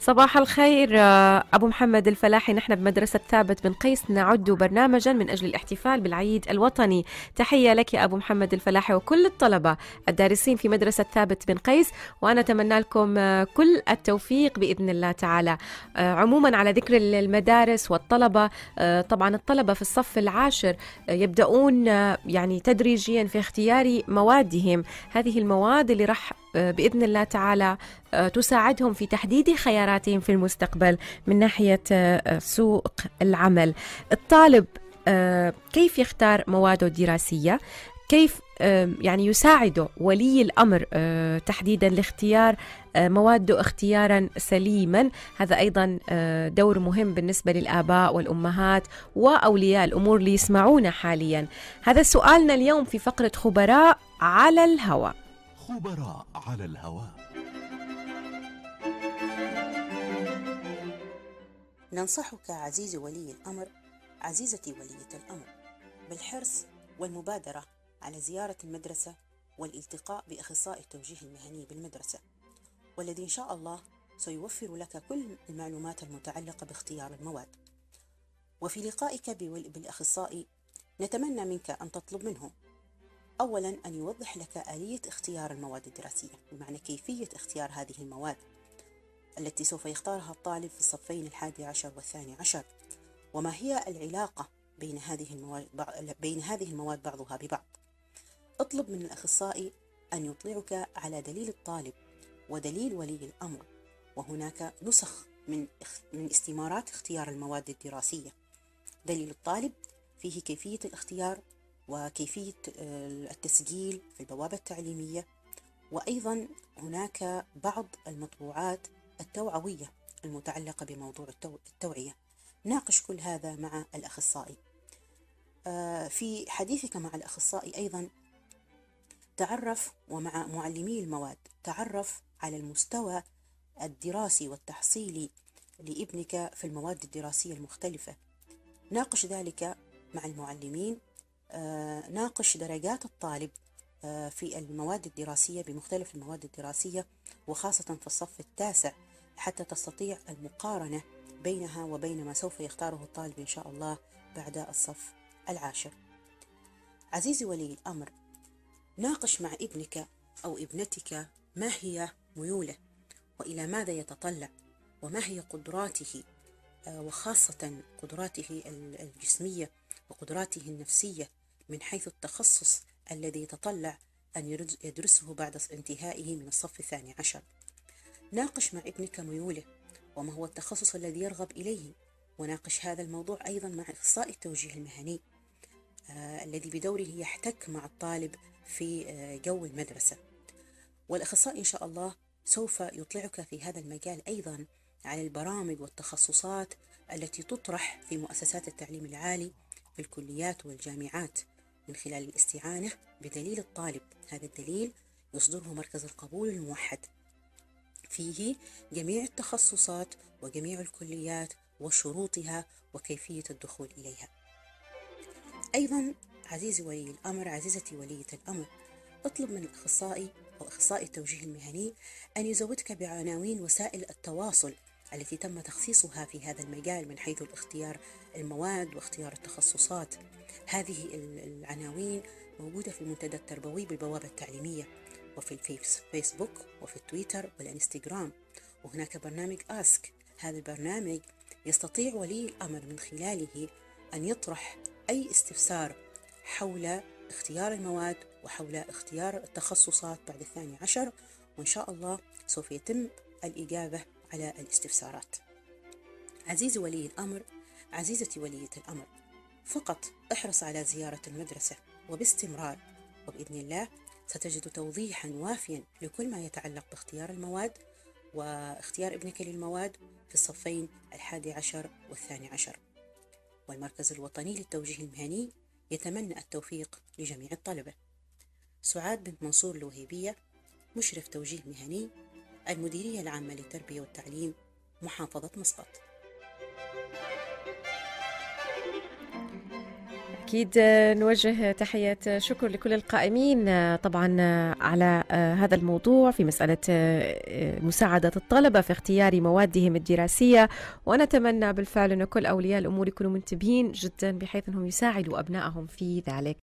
صباح الخير أبو محمد الفلاحي. نحن بمدرسة ثابت بن قيس نعد برنامجا من أجل الاحتفال بالعيد الوطني. تحية لك يا أبو محمد الفلاحي وكل الطلبة الدارسين في مدرسة ثابت بن قيس، وأنا أتمنى لكم كل التوفيق بإذن الله تعالى. عموما على ذكر المدارس والطلبة، طبعا الطلبة في الصف العاشر يبدأون يعني تدريجيا في اختيار موادهم. هذه المواد اللي راح بإذن الله تعالى تساعدهم في تحديد خياراتهم في المستقبل من ناحية سوق العمل. الطالب كيف يختار مواده الدراسية؟ كيف يعني يساعد ولي الأمر تحديدا لاختيار مواده اختيارا سليما؟ هذا أيضا دور مهم بالنسبة للآباء والأمهات وأولياء الأمور اللي يسمعونا حاليا. هذا سؤالنا اليوم في فقرة خبراء على الهواء. خبراء على الهواء. ننصحك عزيزي ولي الأمر، عزيزتي ولية الأمر، بالحرص والمبادرة على زيارة المدرسة والالتقاء بأخصائي التوجيه المهني بالمدرسة، والذي إن شاء الله سيوفر لك كل المعلومات المتعلقة باختيار المواد. وفي لقائك بالأخصائي نتمنى منك أن تطلب منه أولاً أن يوضح لك آلية اختيار المواد الدراسية، بمعنى كيفية اختيار هذه المواد التي سوف يختارها الطالب في الصفين 11 و12، وما هي العلاقة بين هذه المواد بعضها ببعض. اطلب من الأخصائي أن يطلعك على دليل الطالب ودليل ولي الأمر، وهناك نسخ من استمارات اختيار المواد الدراسية. دليل الطالب فيه كيفية الاختيار وكيفية التسجيل في البوابة التعليمية، وأيضا هناك بعض المطبوعات التوعوية المتعلقة بموضوع التوعية. ناقش كل هذا مع الأخصائي. في حديثك مع الأخصائي أيضا تعرف، ومع معلمي المواد تعرف على المستوى الدراسي والتحصيلي لابنك في المواد الدراسية المختلفة. ناقش ذلك مع المعلمين. ناقش درجات الطالب في المواد الدراسية بمختلف المواد الدراسية، وخاصة في الصف التاسع، حتى تستطيع المقارنة بينها وبين ما سوف يختاره الطالب إن شاء الله بعد الصف العاشر. عزيزي ولي الأمر، ناقش مع ابنك أو ابنتك ما هي ميوله وإلى ماذا يتطلع، وما هي قدراته، وخاصة قدراته الجسمية وقدراته النفسية من حيث التخصص الذي يتطلع أن يدرسه بعد انتهائه من الصف 12. ناقش مع ابنك ميوله وما هو التخصص الذي يرغب إليه، وناقش هذا الموضوع أيضا مع أخصائي التوجيه المهني الذي بدوره يحتك مع الطالب في جو المدرسة. والأخصائي إن شاء الله سوف يطلعك في هذا المجال أيضا على البرامج والتخصصات التي تطرح في مؤسسات التعليم العالي في الكليات والجامعات من خلال الاستعانة بدليل الطالب. هذا الدليل يصدره مركز القبول الموحد، فيه جميع التخصصات وجميع الكليات وشروطها وكيفية الدخول إليها. أيضا عزيزي ولي الأمر، عزيزتي ولية الأمر، اطلب من الأخصائي أو أخصائي التوجيه المهني أن يزودك بعناوين وسائل التواصل التي تم تخصيصها في هذا المجال من حيث الاختيار المواد واختيار التخصصات. هذه العناوين موجودة في المنتدى التربوي بالبوابة التعليمية، وفي الفيسبوك وفي التويتر والإنستغرام. وهناك برنامج آسك. هذا البرنامج يستطيع ولي الأمر من خلاله أن يطرح أي استفسار حول اختيار المواد وحول اختيار التخصصات بعد 12، وإن شاء الله سوف يتم الإجابة على الاستفسارات. عزيزي ولي الأمر، عزيزتي ولية الأمر، فقط احرص على زيارة المدرسة وباستمرار، وبإذن الله ستجد توضيحا وافيا لكل ما يتعلق باختيار المواد واختيار ابنك للمواد في الصفين 11 و12. والمركز الوطني للتوجيه المهني يتمنى التوفيق لجميع الطلبة. سعاد بنت منصور الوهيبية، مشرف توجيه مهني، المديرية العامة للتربية والتعليم، محافظة مسقط. أكيد نوجه تحيات شكر لكل القائمين طبعا على هذا الموضوع في مسألة مساعدة الطلبة في اختيار موادهم الدراسية، ونتمنى بالفعل أن كل أولياء الأمور يكونوا منتبهين جدا بحيث أنهم يساعدوا أبنائهم في ذلك.